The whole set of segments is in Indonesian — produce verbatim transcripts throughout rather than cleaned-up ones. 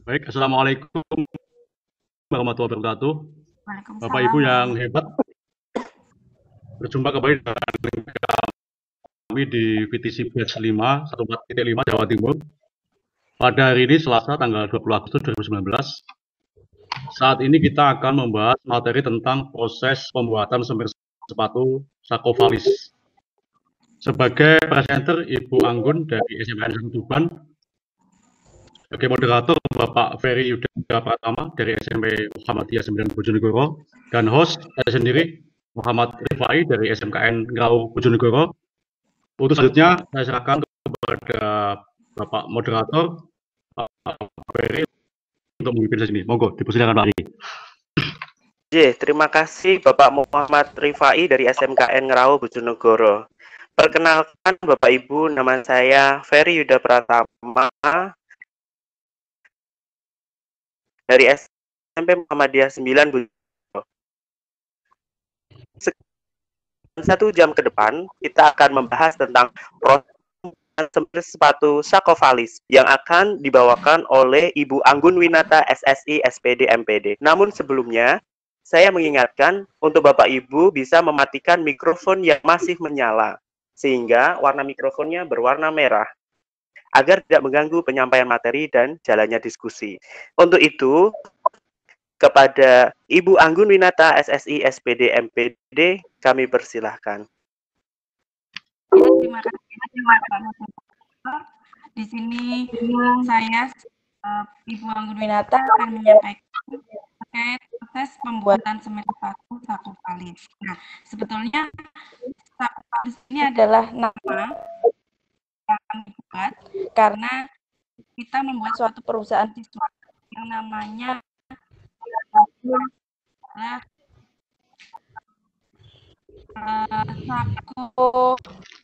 Baik, Assalamualaikum warahmatullahi wabarakatuh. Bapak Ibu Waalaikumsalam yang warahmatullahi hebat, berjumpa kembali dengan kami di V T C Batch lima, satu empat titik lima Jawa Timur. Pada hari ini Selasa tanggal dua puluh Agustus dua ribu sembilan belas. Saat ini kita akan membahas materi tentang proses pembuatan semir sepatu Sakovalis. Sebagai presenter Ibu Anggun dari S M K N Tuban, sebagai moderator Bapak Ferry Yuda Pratama dari S M P Muhammadiyah sembilan Bojonegoro, dan host saya sendiri Muhammad Rifai dari S M K N Ngrau Bojonegoro. Untuk selanjutnya saya serahkan kepada Bapak moderator Pak Ferry untuk memimpin sesi ini. Monggo dipersilakan Pak Ferry. J, terima kasih Bapak Muhammad Rifai dari S M K N Ngrau Bojonegoro. Perkenalkan Bapak Ibu, nama saya Ferry Yuda Pratama dari S M P Muhammadiyah sembilan Bojonegoro. Satu jam ke depan kita akan membahas tentang proses semir sepatu Sakovalis yang akan dibawakan oleh Ibu Anggun Winata S S I S P D M P D. Namun sebelumnya saya mengingatkan untuk Bapak Ibu bisa mematikan mikrofon yang masih menyala sehingga warna mikrofonnya berwarna merah agar tidak mengganggu penyampaian materi dan jalannya diskusi. Untuk itu, kepada Ibu Anggun Winata S S I S P D M P D kami persilahkan. Ya, terima kasih. Di sini saya uh, Ibu Anggun Winata akan menyampaikan terkait proses pembuatan semir sepatu Sakovalis. Nah, sebetulnya Sakovalis ini adalah nama yang akan dibuat karena kita membuat suatu perusahaan siswa yang namanya adalah uh, Sako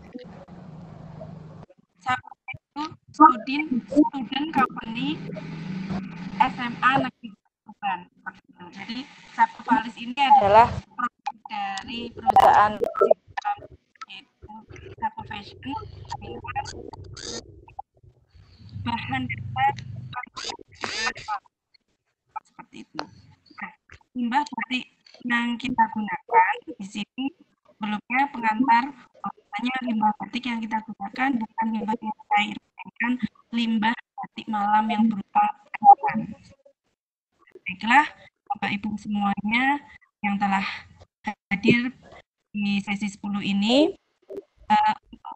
Sako itu student student company S M A Negeri Tuban. Jadi Sakovalis ini adalah produk dari perusahaan yaitu Sako Fashion dengan bahan dasar seperti itu. Nah, limbah batik yang kita gunakan di sini sebelumnya pengantar bahwasanya limbah batik yang kita gunakan bukan limbah yang cair, melainkan limbah batik malam yang berupa kandungan. Baiklah, Bapak Ibu semuanya yang telah hadir di sesi sepuluh ini, uh,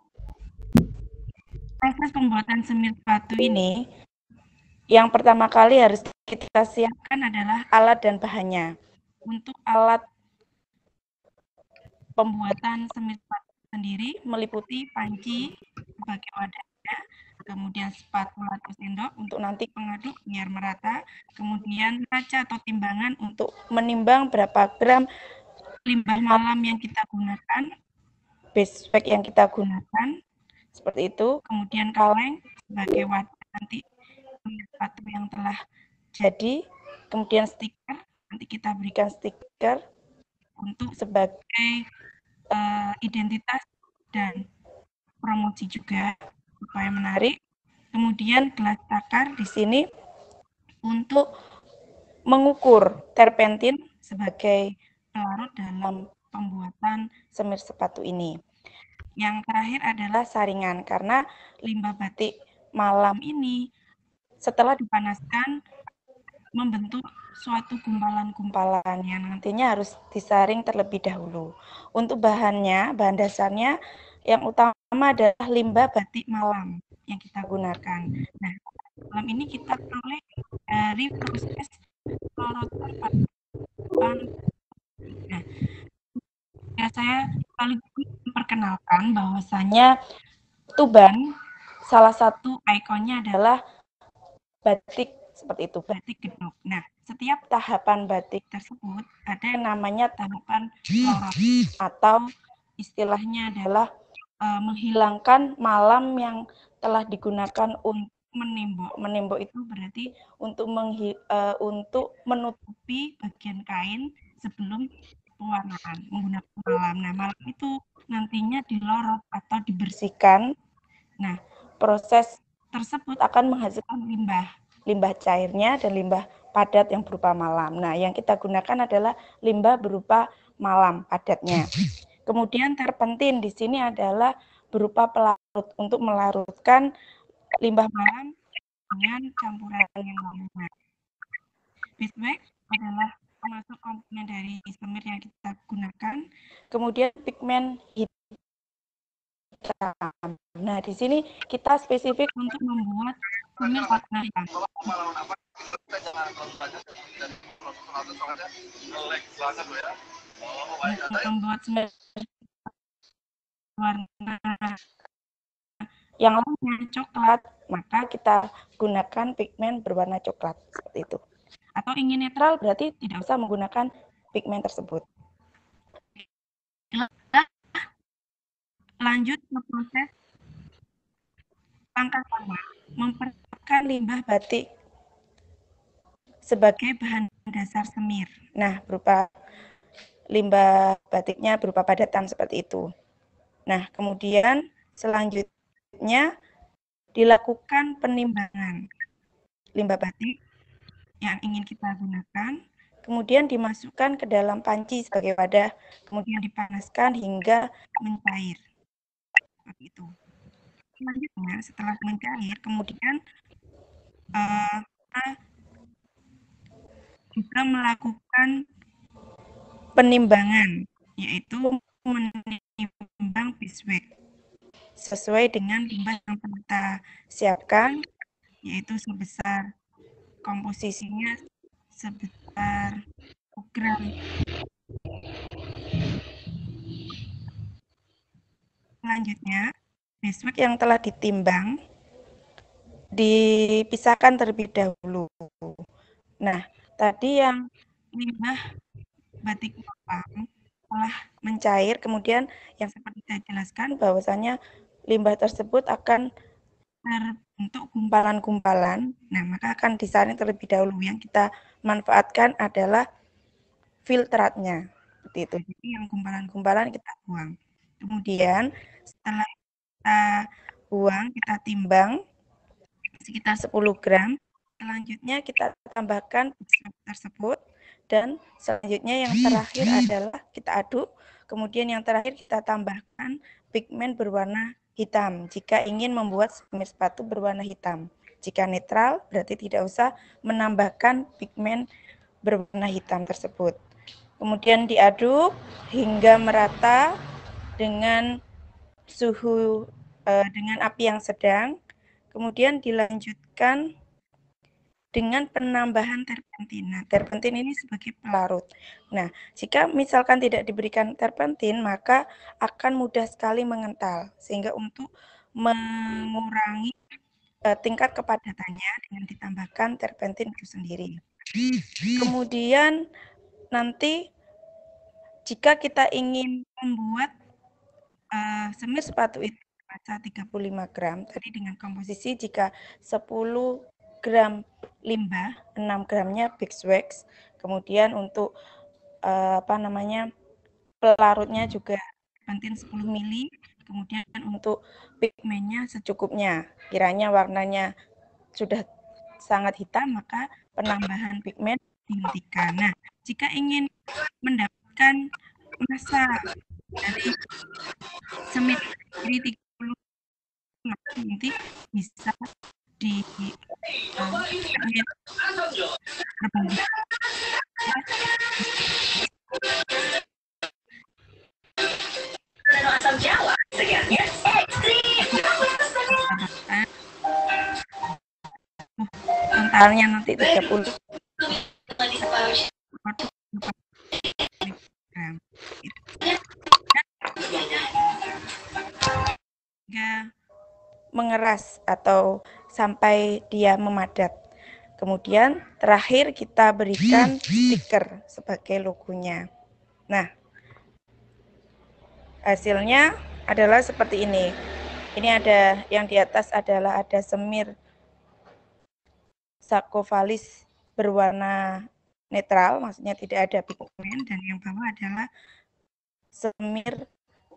proses pembuatan semir sepatu ini yang pertama kali harus kita siapkan adalah alat dan bahannya. Untuk alat pembuatan semir sepatu sendiri meliputi panci sebagai wadahnya, kemudian spatula atau sendok untuk nanti pengaduk biar merata, kemudian kaca atau timbangan untuk menimbang berapa gram limbah malam yang kita gunakan, base weight yang kita gunakan, seperti itu, kemudian kaleng sebagai wadah nanti sepatu yang telah jadi, kemudian stiker, nanti kita berikan stiker untuk sebagai uh, identitas dan promosi juga supaya menarik. Kemudian gelas takar di sini untuk mengukur terpentin sebagai pelarut dalam pembuatan semir sepatu ini. Yang terakhir adalah saringan, karena limbah batik malam ini setelah dipanaskan membentuk suatu gumpalan-gumpalan yang nantinya harus disaring terlebih dahulu. Untuk bahannya, bahan dasarnya yang utama adalah limbah batik malam yang kita gunakan. Nah, malam ini kita peroleh dari proses pelorotan pada Nah, ya saya sekaligus memperkenalkan bahwasanya Tuban salah satu ikonnya adalah batik seperti itu, batik gedok. Nah, setiap tahapan batik tersebut ada yang namanya tahapan lorot atau istilahnya adalah uh, menghilangkan malam yang telah digunakan untuk menimbok. Menimbok itu berarti untuk menghi, uh, untuk menutupi bagian kain sebelum pewarnaan menggunakan malam. Nah, malam itu nantinya dilorot atau dibersihkan. Nah, proses tersebut akan menghasilkan limbah. limbah cairnya dan limbah padat yang berupa malam. Nah, yang kita gunakan adalah limbah berupa malam padatnya. Kemudian terpentin di sini adalah berupa pelarut untuk melarutkan limbah malam dengan campuran yang lainnya. Beeswax adalah termasuk komponen dari semir yang kita gunakan. Kemudian pigmen hitam. Nah, di sini kita spesifik untuk membuat semir warna hitam. Untuk membuat semir warna yang lainnya coklat, maka kita gunakan pigmen berwarna coklat seperti itu. Atau ingin netral berarti tidak usah menggunakan pigmen tersebut. Lanjut ke proses langkah pertama, mempersiapkan limbah batik sebagai bahan dasar semir. Nah, berupa limbah batiknya berupa padatan seperti itu. Nah, kemudian selanjutnya dilakukan penimbangan limbah batik yang ingin kita gunakan, kemudian dimasukkan ke dalam panci sebagai wadah, kemudian dipanaskan hingga mencair. Seperti itu. Selanjutnya, setelah mencair, kemudian uh, kita juga melakukan penimbangan, yaitu menimbang beeswax sesuai dengan limbah yang kita siapkan, yaitu sebesar komposisinya sebesar satu gram. Selanjutnya, beeswax yang telah ditimbang dipisahkan terlebih dahulu. Nah, tadi yang limbah batik logam telah mencair, kemudian yang seperti saya jelaskan bahwasanya limbah tersebut akan terbentuk gumpalan-gumpalan. Nah, maka akan disaring terlebih dahulu. Yang kita manfaatkan adalah filtratnya. Seperti itu. Jadi yang gumpalan-gumpalan kita buang. Kemudian setelah kita buang, kita timbang sekitar sepuluh gram. Selanjutnya kita tambahkan beeswax tersebut. Dan selanjutnya yang terakhir adalah kita aduk. Kemudian yang terakhir kita tambahkan pigmen berwarna hitam jika ingin membuat semir sepatu berwarna hitam. Jika netral berarti tidak usah menambahkan pigmen berwarna hitam tersebut. Kemudian diaduk hingga merata dengan suhu eh, dengan api yang sedang. Kemudian dilanjutkan dengan penambahan terpentin. Nah, terpentin ini sebagai pelarut. Nah, jika misalkan tidak diberikan terpentin, maka akan mudah sekali mengental. Sehingga untuk mengurangi uh, tingkat kepadatannya dengan ditambahkan terpentin itu sendiri. Kemudian nanti jika kita ingin membuat uh, semir sepatu itu tiga puluh lima gram, tadi dengan komposisi jika sepuluh gram limbah, enam gramnya beeswax, kemudian untuk uh, apa namanya pelarutnya juga pentin sepuluh mili, kemudian untuk pigmennya secukupnya. Kiranya warnanya sudah sangat hitam, maka penambahan pigmen dihentikan. Nah, jika ingin mendapatkan massa dari semir tiga puluh nanti bisa di uh, asam Jawa segarnya ekstrim. Totalnya nanti tiga puluh mengeras atau sampai dia memadat. Kemudian terakhir kita berikan stiker sebagai logonya. Nah, hasilnya adalah seperti ini. Ini ada yang di atas adalah ada semir Sacovalis berwarna netral, maksudnya tidak ada pigmen, dan yang bawah adalah semir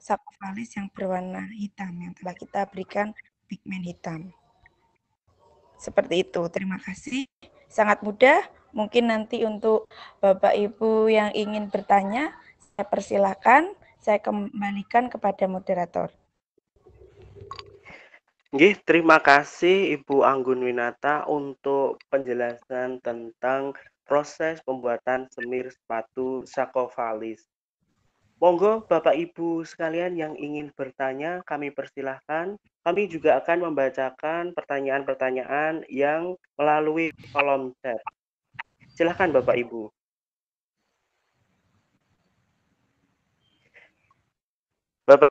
Sacovalis yang berwarna hitam yang telah kita berikan pigmen hitam. Seperti itu. Terima kasih. Sangat mudah. Mungkin nanti untuk Bapak Ibu yang ingin bertanya, saya persilakan. Saya kembalikan kepada moderator. Nggih, terima kasih Ibu Anggun Winata untuk penjelasan tentang proses pembuatan semir sepatu Sakovalis. Monggo Bapak Ibu sekalian yang ingin bertanya, kami persilahkan. Kami juga akan membacakan pertanyaan-pertanyaan yang melalui kolom chat. Silahkan Bapak Ibu. Bapak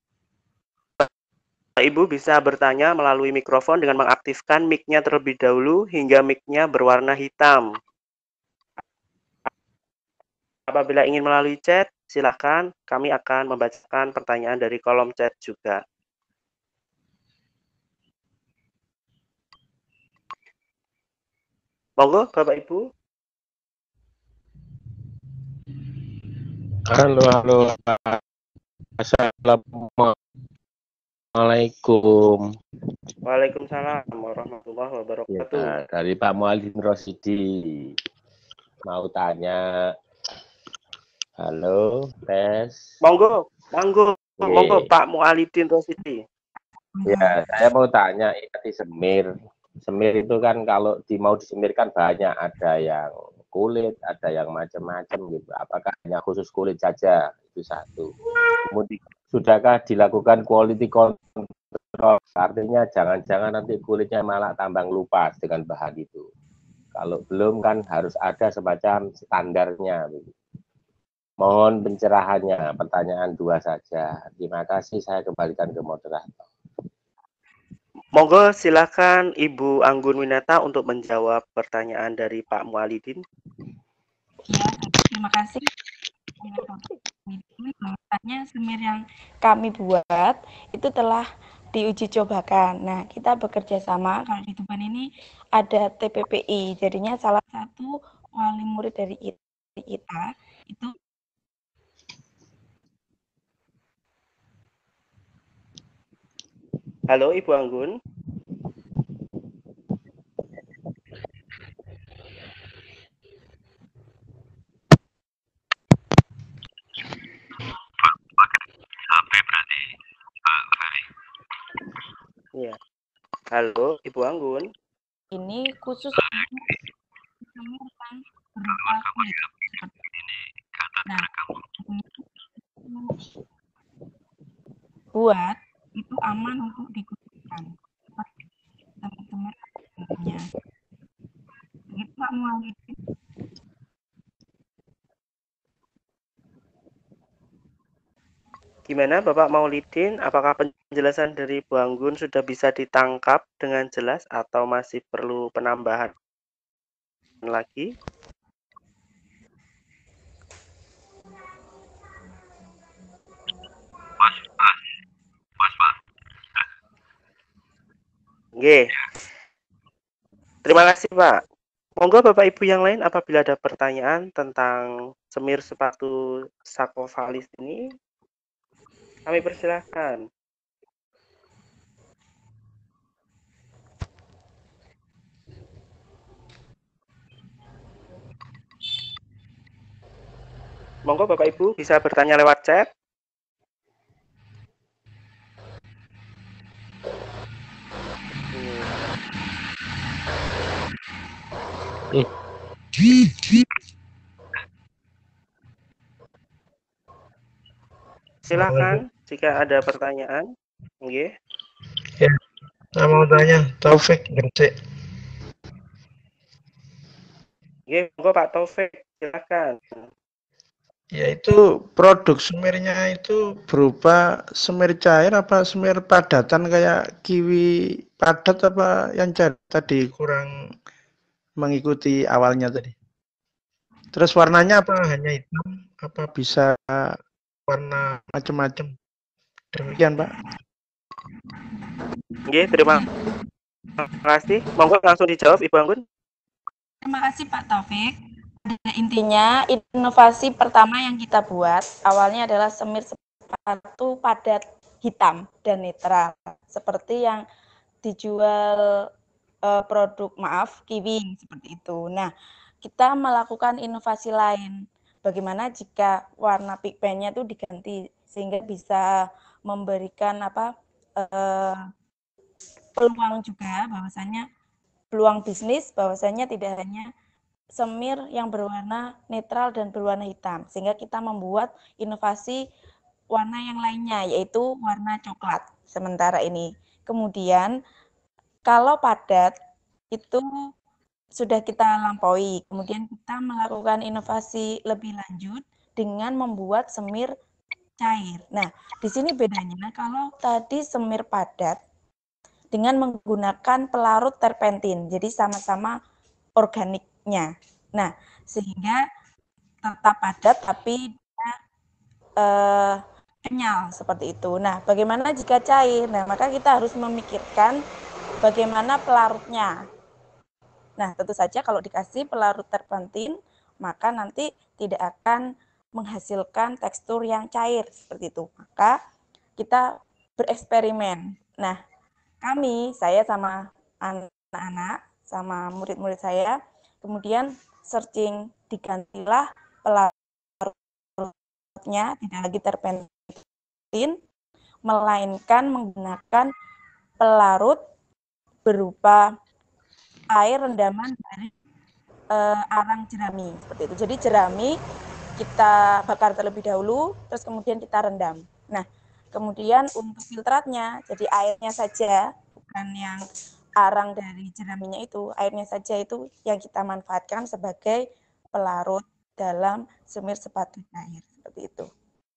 Ibu bisa bertanya melalui mikrofon dengan mengaktifkan mic-nya terlebih dahulu hingga mic-nya berwarna hitam. Apabila ingin melalui chat, silakan, kami akan membacakan pertanyaan dari kolom chat juga. Monggo, Bapak Ibu. Halo, halo. Assalamualaikum. Waalaikumsalam warahmatullahi wabarakatuh. Ya, dari Pak Mualin Rosidi. Mau tanya. Halo, tes. Monggo, monggo, Ye. monggo Pak Mualidin Rosidi. Ya, saya mau tanya ini semir. Semir itu kan kalau di, mau disemirkan banyak, ada yang kulit, ada yang macam-macam gitu. Apakah hanya khusus kulit saja? Itu satu. Kemudian sudahkah dilakukan quality control? Artinya jangan-jangan nanti kulitnya malah tambang lupas dengan bahan itu. Kalau belum kan harus ada semacam standarnya. Mohon pencerahannya. Pertanyaan dua saja. Terima kasih. Saya kembalikan ke moderator. Monggo silakan Ibu Anggun Winata untuk menjawab pertanyaan dari Pak Mualidin. Ya, terima kasih. Bahwasanya semir yang kami buat itu telah diuji cobakan. Nah, kita bekerja sama, kalau di Tuban ini ada T P P I, jadinya salah satu wali murid dari kita itu Halo Ibu Anggun. H P berarti Pak Ferry. Iya. Halo Ibu Anggun. ini khusus untuk semir yang berupa kulit. Ini kata Nah, kamu. buat itu aman untuk digunakan. Teman-teman umumnya. Begitu Pak Mualidin. Gimana Bapak Maulidin? Apakah penjelasan dari Bu Anggun sudah bisa ditangkap dengan jelas atau masih perlu penambahan lagi? Pas, pas, pas, pas. Oke. Terima kasih Pak. Monggo Bapak Ibu yang lain apabila ada pertanyaan tentang semir sepatu Sakovalis ini, kami persilahkan. Monggo Bapak Ibu bisa bertanya lewat chat. Hmm. Silakan jika ada pertanyaan. Oke. Ya, saya mau tanya, Taufik Gresik. Oke, monggo Pak Taufik, silakan. Ya, itu produk semirnya itu berupa semir cair apa semir padatan kayak kiwi padat apa yang cair tadi kurang mengikuti awalnya tadi. Terus warnanya apa hanya hitam apa bisa warna macam-macam? Demikian Pak. Oke, terima kasih. Monggo langsung dijawab Ibu Anggun. Terima kasih Pak Taufik. Intinya inovasi pertama yang kita buat awalnya adalah semir sepatu padat hitam dan netral seperti yang dijual uh, produk maaf kiwi seperti itu. Nah, kita melakukan inovasi lain. Bagaimana jika warna pigmennya itu diganti sehingga bisa memberikan apa uh, peluang juga bahwasanya peluang bisnis bahwasanya tidak hanya semir yang berwarna netral dan berwarna hitam, sehingga kita membuat inovasi warna yang lainnya, yaitu warna coklat sementara ini. Kemudian, kalau padat, itu sudah kita lampaui. Kemudian kita melakukan inovasi lebih lanjut dengan membuat semir cair. Nah, di sini bedanya, kalau tadi semir padat, dengan menggunakan pelarut terpentin, jadi sama-sama organiknya. Nah, sehingga tetap padat tapi dia eh, kenyal seperti itu. Nah, bagaimana jika cair? Nah, maka kita harus memikirkan bagaimana pelarutnya. Nah, tentu saja kalau dikasih pelarut terpentin, maka nanti tidak akan menghasilkan tekstur yang cair seperti itu. Maka kita bereksperimen. Nah, kami, saya sama anak-anak, sama murid-murid saya, kemudian searching, digantilah pelarutnya, tidak lagi terpentin, melainkan menggunakan pelarut berupa air rendaman dari uh, arang jerami, seperti itu. Jadi jerami kita bakar terlebih dahulu, terus kemudian kita rendam. Nah, kemudian untuk filtratnya, jadi airnya saja, bukan yang arang dari jeraminya itu, airnya saja itu yang kita manfaatkan sebagai pelarut dalam semir sepatu cair, seperti itu.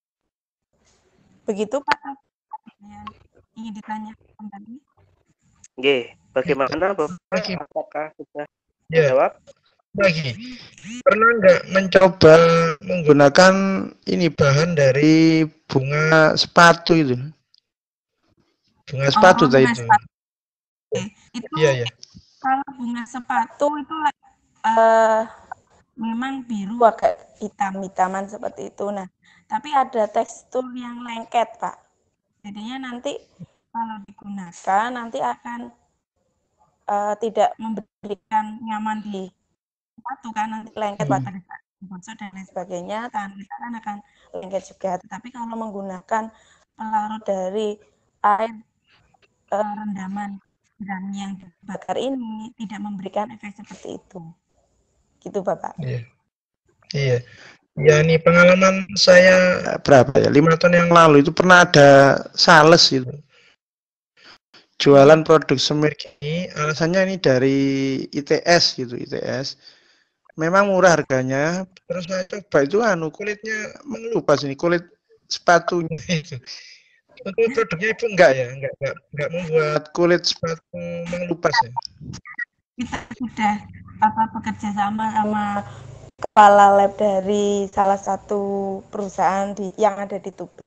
Begitu Pak, yang ingin ditanyakan tadi. Oke, bagaimana Bapak? Lagi. Apakah sudah Ya. menjawab? Lagi, pernah nggak mencoba menggunakan ini bahan dari bunga sepatu itu? Bunga sepatu oh, tadi bunga itu. Sepatu. Oke. Itu Iya, ya. Kalau bunga sepatu itu uh, memang biru agak hitam-hitaman seperti itu. Nah, tapi ada tekstur yang lengket, Pak. Jadinya nanti kalau digunakan nanti akan uh, tidak memberikan nyaman di sepatu kan, nanti lengket pada hmm. bonsor dan lain sebagainya, tangan kita kan akan lengket juga. Tetapi kalau menggunakan pelarut dari air uh, rendaman jerami yang dibakar ini tidak memberikan efek seperti itu. Gitu, Bapak. Iya. Iya. Ya, ini pengalaman saya berapa ya? Lima tahun yang lalu itu pernah ada sales itu. Jualan produk semir ini, alasannya ini dari I T S gitu, I T S. Memang murah harganya, terus saya coba itu anu kulitnya mengelupas ini, kulit sepatunya itu. Untuk produknya itu enggak ya, enggak, enggak, enggak membuat kulit sepatu mengelupas ya. Kita sudah apa bekerja sama sama kepala lab dari salah satu perusahaan di yang ada di Tuban.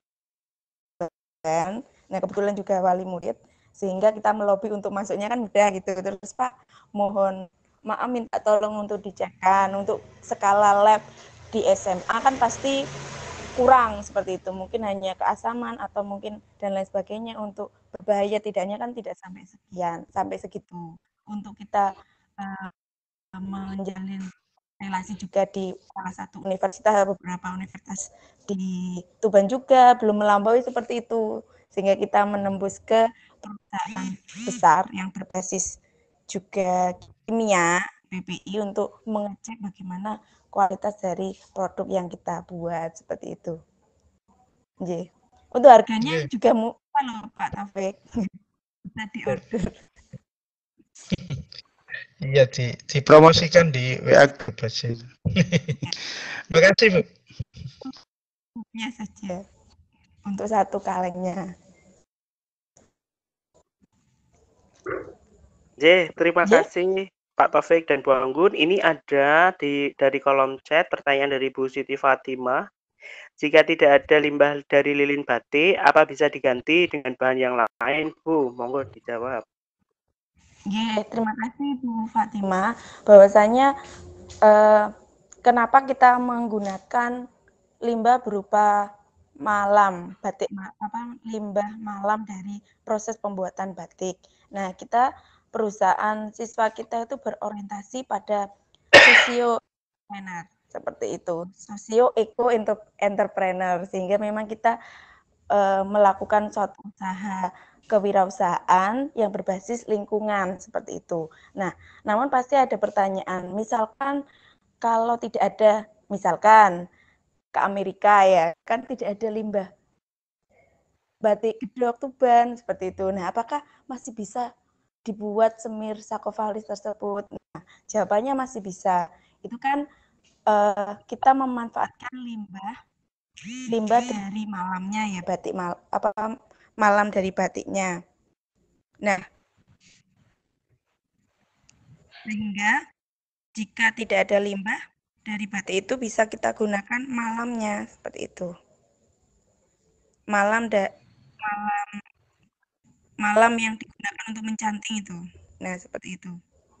Nah, kebetulan juga wali murid, sehingga kita melobi untuk masuknya kan mudah gitu. Terus Pak, mohon maaf minta tolong untuk dicekkan untuk skala lab di S M A kan pasti kurang seperti itu, mungkin hanya keasaman atau mungkin dan lain sebagainya, untuk berbahaya tidaknya kan tidak sampai sekian, sampai segitu. Untuk kita uh, menjalin relasi juga di salah satu universitas, beberapa universitas di Tuban juga belum melampaui seperti itu, sehingga kita menembus ke perusahaan besar yang berbasis juga kimia B P I untuk mengecek bagaimana kualitas dari produk yang kita buat seperti itu. J. Untuk harganya yeah. juga murah loh Pak Taufik. Bisa diorder. Iya, di, dipromosikan di W A grup aja. Terima kasih, Bu. Ya saja. Untuk satu kalengnya. J, terima J? kasih Pak Taufik dan Bu Anggun. Ini ada di dari kolom chat pertanyaan dari Bu Siti Fatimah. Jika tidak ada limbah dari lilin batik, apa bisa diganti dengan bahan yang lain, Bu? Monggo dijawab. Ya, terima kasih Bu Fatimah. Bahwasanya eh, kenapa kita menggunakan limbah berupa malam batik, apa limbah malam dari proses pembuatan batik. Nah, kita perusahaan siswa kita itu berorientasi pada sosio entrepreneur seperti itu, sosio eco entrepreneur, sehingga memang kita uh, melakukan suatu usaha kewirausahaan yang berbasis lingkungan seperti itu. Nah, namun pasti ada pertanyaan, misalkan kalau tidak ada, misalkan ke Amerika ya, kan tidak ada limbah batik gedok Tuban seperti itu. Nah, apakah masih bisa dibuat semir Sakofalis tersebut? Nah, jawabannya masih bisa. Itu kan uh, kita memanfaatkan limbah limbah dari malamnya ya, batik mal apa malam dari batiknya. Nah, sehingga jika tidak ada limbah dari batik itu bisa kita gunakan malamnya seperti itu. Malam da malam malam yang digunakan untuk mencanting itu. Nah, seperti itu.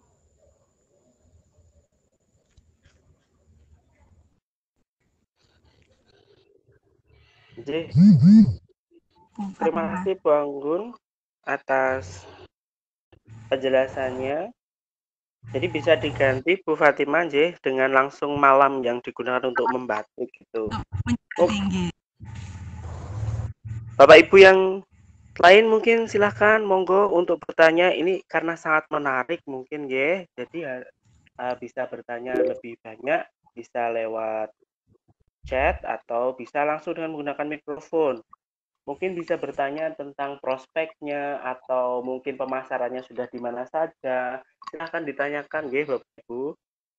Jadi, terima kasih Bu Anggun atas penjelasannya. Jadi bisa diganti Bu Fatima J dengan langsung malam yang digunakan untuk membatik gitu. Oh. Bapak Ibu yang lain mungkin silahkan monggo untuk bertanya, ini karena sangat menarik mungkin ya. Jadi uh, bisa bertanya lebih banyak, bisa lewat chat atau bisa langsung dengan menggunakan mikrofon. Mungkin bisa bertanya tentang prospeknya atau mungkin pemasarannya sudah di mana saja. Silahkan ditanyakan ya Bapak Ibu.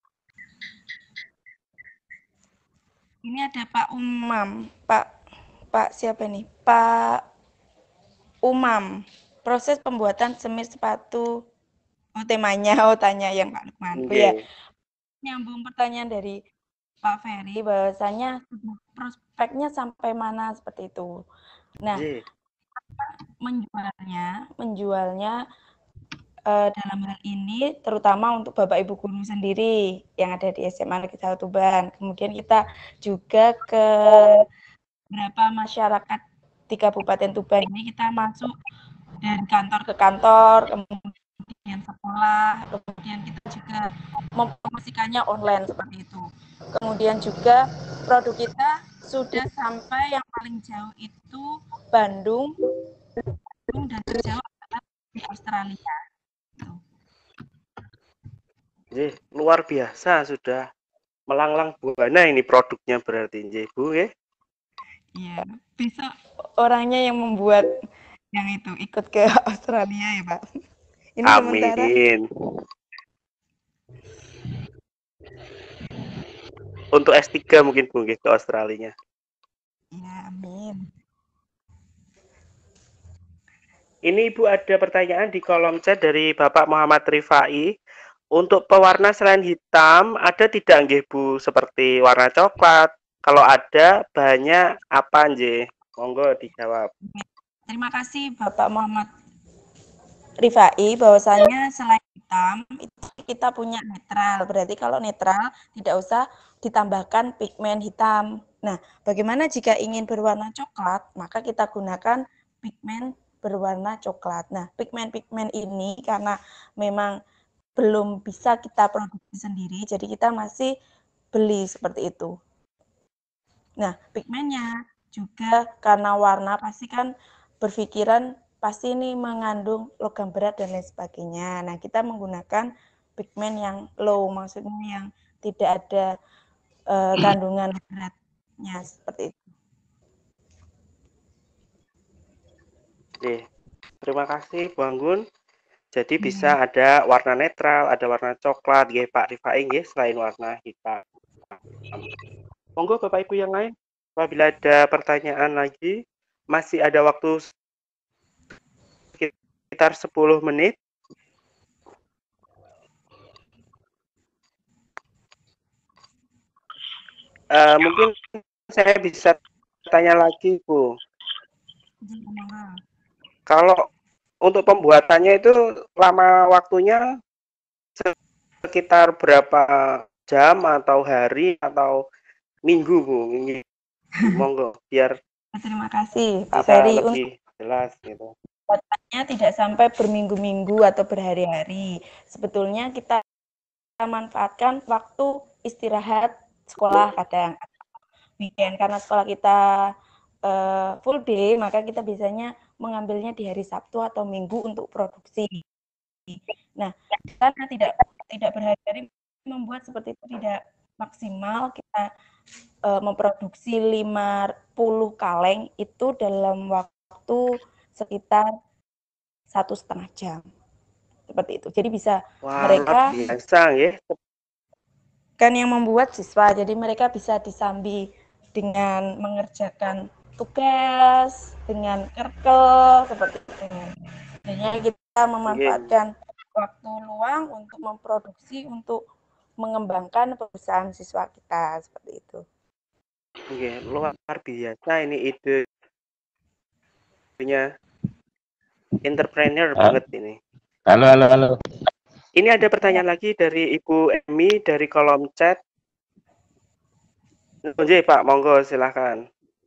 Ini ada Pak Umam, Pak Pak siapa nih? Pak Umam. Proses pembuatan semir sepatu. Oh, temanya, oh tanya yang Pak Lukman. Okay. Oh ya. Nyambung pertanyaan dari Pak Ferry bahwasanya prospeknya sampai mana seperti itu. Nah, yeah. menjualnya, menjualnya uh, dalam hal ini terutama untuk Bapak Ibu guru sendiri yang ada di S M A Negeri satu Tuban. Kemudian kita juga ke beberapa masyarakat di Kabupaten Tuban ini kita masuk dari kantor ke kantor, kemudian sekolah, kemudian kita juga mempromosikannya online seperti itu. Kemudian juga produk kita sudah sampai yang paling jauh itu Bandung, Bandung dan terjauh adalah di Australia. Jadi luar biasa, sudah melanglang buana ini produknya berarti Bu ya. Iya, bisa orangnya yang membuat yang itu ikut ke Australia ya Pak. Ini Amin. Sementara. Untuk S tiga mungkin Bu ke Australia. Ya, amin. Ini Ibu ada pertanyaan di kolom chat dari Bapak Muhammad Rifai. Untuk pewarna selain hitam, ada tidak nggih Bu seperti warna coklat? Kalau ada, bahannya apa nggih? Monggo dijawab. Terima kasih Bapak Muhammad Rifai, bahwasanya selain hitam itu kita punya netral. Berarti kalau netral tidak usah ditambahkan pigmen hitam. Nah, bagaimana jika ingin berwarna coklat? Maka kita gunakan pigmen berwarna coklat. Nah, pigmen-pigmen ini karena memang belum bisa kita produksi sendiri, jadi kita masih beli seperti itu. Nah, pigmennya juga karena warna pasti kan berpikiran pasti ini mengandung logam berat dan lain sebagainya. Nah, kita menggunakan pigmen yang low, maksudnya yang tidak ada uh, kandungan beratnya seperti itu. Oke, terima kasih Bu Anggun. Jadi hmm. bisa ada warna netral, ada warna coklat, ya Pak Rifai, ya, selain warna hitam. Monggo Bapak Ibu yang lain, apabila ada pertanyaan lagi, masih ada waktu sekitar sepuluh menit. Uh, mungkin saya bisa tanya lagi, Bu. Kalau untuk pembuatannya itu lama waktunya sekitar berapa jam atau hari atau minggu, Bu? Monggo, biar terima kasih Pak Ferry lebih jelas gitu. pembuatannya tidak sampai berminggu-minggu atau berhari-hari. Sebetulnya kita manfaatkan waktu istirahat sekolah kadang weekend, karena sekolah kita uh, full day, maka kita biasanya mengambilnya di hari Sabtu atau Minggu untuk produksi. Nah, karena tidak tidak berhari-hari membuat seperti itu tidak maksimal, kita uh, memproduksi lima puluh kaleng itu dalam waktu sekitar satu setengah jam, seperti itu. Jadi bisa Wah, mereka biasa ya. Kan yang membuat siswa, jadi mereka bisa disambi dengan mengerjakan tugas, dengan kerkel, seperti itu. Jadi kita memanfaatkan waktu luang untuk memproduksi, untuk mengembangkan perusahaan siswa kita, seperti itu. Oke, luar biasa ini idenya. Entrepreneur Halo. banget ini. Halo, halo, halo. Ini ada pertanyaan lagi dari Ibu Emi dari kolom chat. Oke, Pak, monggo silahkan.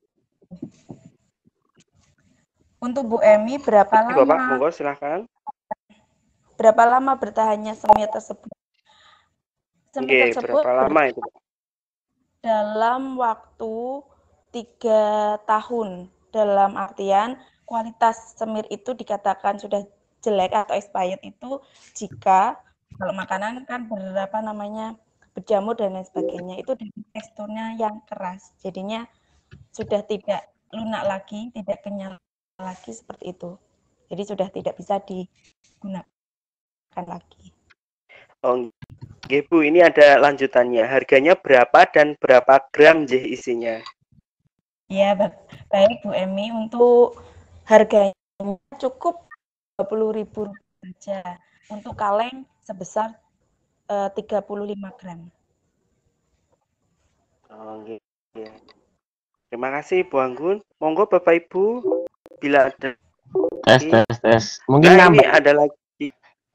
Untuk Bu Emi, berapa lama? Bapak, monggo silahkan. Berapa lama bertahannya semir tersebut? Semir Oke, tersebut berapa lama itu, Pak? Dalam waktu tiga tahun. Dalam artian kualitas semir itu dikatakan sudah jelek atau expired itu jika kalau makanan kan berapa namanya berjamur dan lain sebagainya, itu teksturnya yang keras, jadinya sudah tidak lunak lagi, tidak kenyal lagi, seperti itu. Jadi sudah tidak bisa digunakan lagi. Oh, oke Bu, ini ada lanjutannya. Harganya berapa dan berapa gram jih isinya? Ya, baik Bu Emi, untuk harganya cukup dua puluh ribu rupiah saja. Untuk kaleng sebesar uh, tiga puluh lima gram. Oh, okay. Terima kasih Bu Anggun. Monggo Bapak Ibu, bila ada tes tes tes. Mungkin nah, nambah. Ini ada lagi.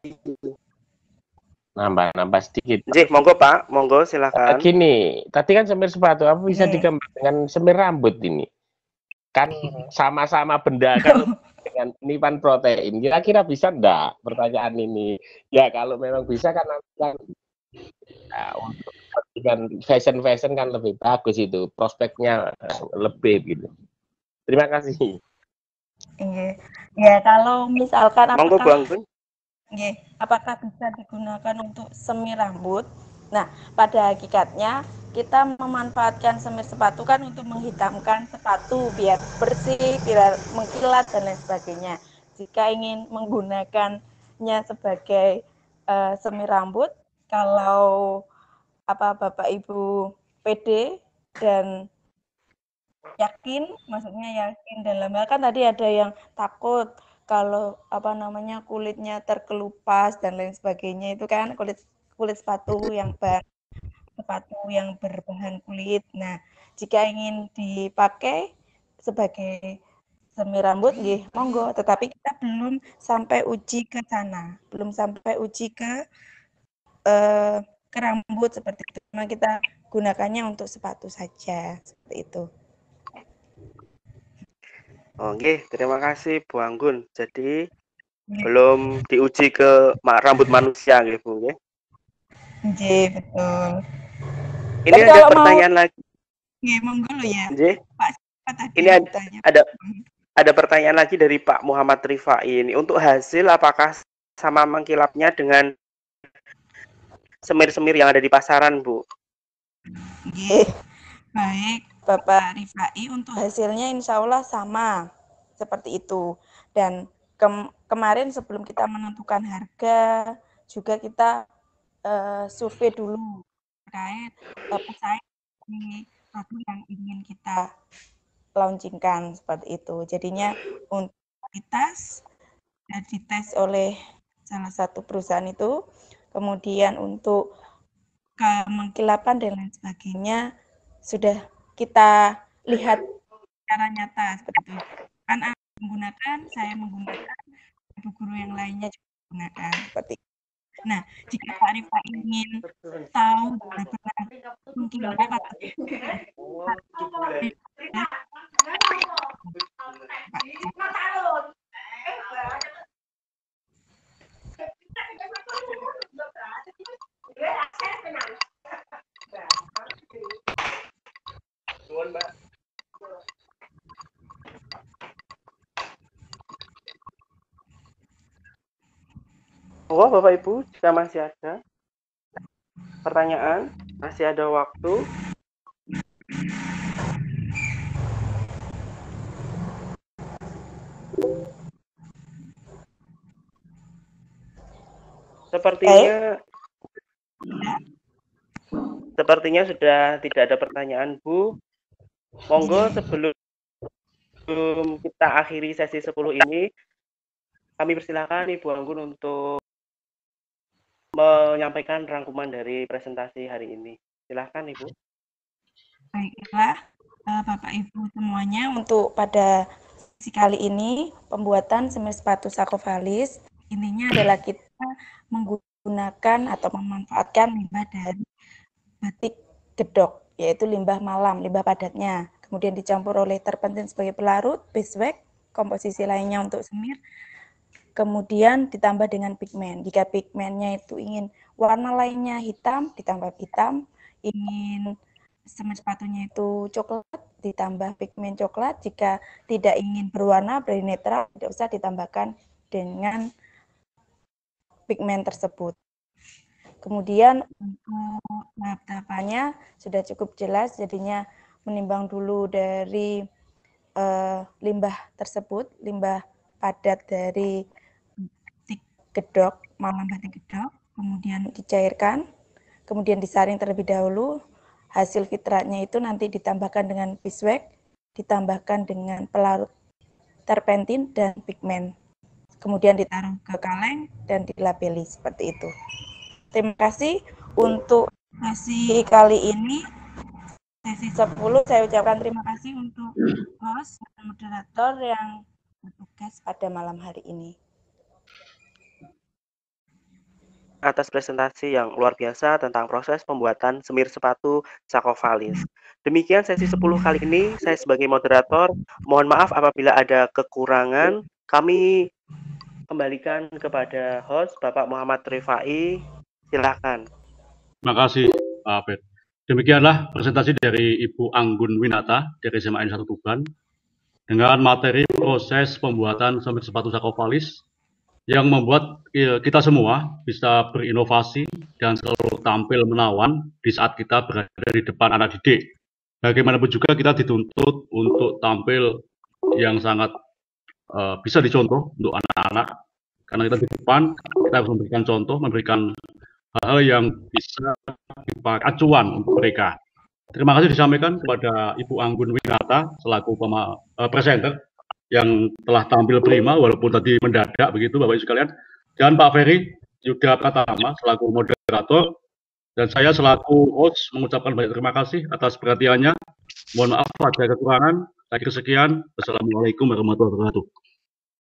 Nambah, nambah sedikit. Jih, monggo Pak, monggo silakan. Gini, tadi kan semir sepatu, apa bisa yeah. digambar dengan semir rambut ini? Kan sama-sama benda kan dengan penipan protein. Kira-kira bisa enggak pertanyaan ini? Ya kalau memang bisa kan kan ya, untuk dengan fashion-fashion kan lebih bagus itu, prospeknya lebih gitu. Terima kasih. Iya. Ya, kalau misalkan monggo apakah Bu Anggun. Nggih, apakah bisa digunakan untuk semir rambut? Nah, pada hakikatnya kita memanfaatkan semir sepatu kan untuk menghitamkan sepatu biar bersih, biar mengkilat dan lain sebagainya. Jika ingin menggunakannya sebagai uh, semir rambut, kalau apa Bapak Ibu pede dan yakin, maksudnya yakin dalam hal kan tadi ada yang takut kalau apa namanya kulitnya terkelupas dan lain sebagainya, itu kan kulit kulit sepatu yang bahan sepatu yang berbahan kulit. Nah, jika ingin dipakai sebagai semir rambut, nggih, monggo. Tetapi kita belum sampai uji ke sana, belum sampai uji ke eh, ke rambut seperti itu. Cuma kita gunakannya untuk sepatu saja, seperti itu. Oke, terima kasih Bu Anggun. Jadi ya. Belum diuji ke rambut manusia gitu Bu ya. Nggih, betul. Ini Tapi ada pertanyaan mau... lagi. Nggih, monggo ya. Nggih. Pak, tadi ini ada, ada ada pertanyaan lagi dari Pak Muhammad Rifai ini. Untuk hasil apakah sama mengkilapnya dengan semir-semir yang ada di pasaran, Bu? Nggih. Baik, Bapak Rifai, untuk hasilnya insya Allah sama seperti itu. Dan ke kemarin sebelum kita menentukan harga, juga kita uh, survei dulu terkait uh, pesaing di produk yang ingin kita launchingkan, seperti itu. Jadinya untuk kualitas sudah dites oleh salah satu perusahaan itu, kemudian untuk kemengkilapan dan lain sebagainya sudah kita lihat secara nyata seperti itu. Kan menggunakan, saya menggunakan, ibu guru yang lainnya juga menggunakan seperti itu. Nah, jika Pak Rifa ingin tahu benar-benar mengkilap atau Oh, Bapak Ibu, jika masih ada pertanyaan, masih ada waktu. Sepertinya Sepertinya sudah tidak ada pertanyaan, Bu. Monggo sebelum kita akhiri sesi sepuluh ini, kami persilakan Ibu Anggun untuk menyampaikan rangkuman dari presentasi hari ini. Silakan, Ibu. Baiklah, Bapak Ibu semuanya, untuk pada sesi kali ini pembuatan semir sepatu Sakovalis intinya adalah kita menggunakan atau memanfaatkan limbah dari batik gedok, yaitu limbah malam, limbah padatnya. Kemudian dicampur oleh terpentin sebagai pelarut, beeswax, komposisi lainnya untuk semir. Kemudian ditambah dengan pigmen. Jika pigmennya itu ingin warna lainnya hitam, ditambah hitam. Ingin semir sepatunya itu coklat, ditambah pigmen coklat. Jika tidak ingin berwarna, berwarna netral, tidak usah ditambahkan dengan pigmen tersebut. Kemudian untuk tahap-tahapannya sudah cukup jelas, jadinya menimbang dulu dari uh, limbah tersebut, limbah padat dari batik gedok, malam batik gedok, kemudian dicairkan, kemudian disaring terlebih dahulu. Hasil fitratnya itu nanti ditambahkan dengan beeswax, ditambahkan dengan pelarut terpentin dan pigmen. Kemudian ditaruh ke kaleng dan dilabeli seperti itu. Terima kasih untuk sesi kali ini, sesi sepuluh. Saya ucapkan terima kasih untuk host dan moderator yang bertugas pada malam hari ini. Atas presentasi yang luar biasa tentang proses pembuatan semir sepatu Sakovalis. Demikian sesi sepuluh kali ini. Saya sebagai moderator, mohon maaf apabila ada kekurangan. Kami kembalikan kepada host, Bapak Muhammad Rifai. Silakan. Terima kasih, Pak Abed. Demikianlah presentasi dari Ibu Anggun Winata dari S M A N satu Tuban dengan materi proses pembuatan semir sepatu Sakovalis yang membuat kita semua bisa berinovasi dan selalu tampil menawan di saat kita berada di depan anak didik. Bagaimanapun juga kita dituntut untuk tampil yang sangat uh, bisa dicontoh untuk anak-anak, karena kita di depan, kita harus memberikan contoh, memberikan hal-hal yang bisa dipakai acuan untuk mereka. Terima kasih disampaikan kepada Ibu Anggun Winata selaku pema, uh, presenter yang telah tampil prima walaupun tadi mendadak begitu Bapak Ibu sekalian, dan Pak Ferry Yuda Pratama selaku moderator, dan saya selaku host mengucapkan banyak terima kasih atas perhatiannya. Mohon maaf ada kekurangan. Saya kira sekian. Wassalamualaikum warahmatullahi wabarakatuh.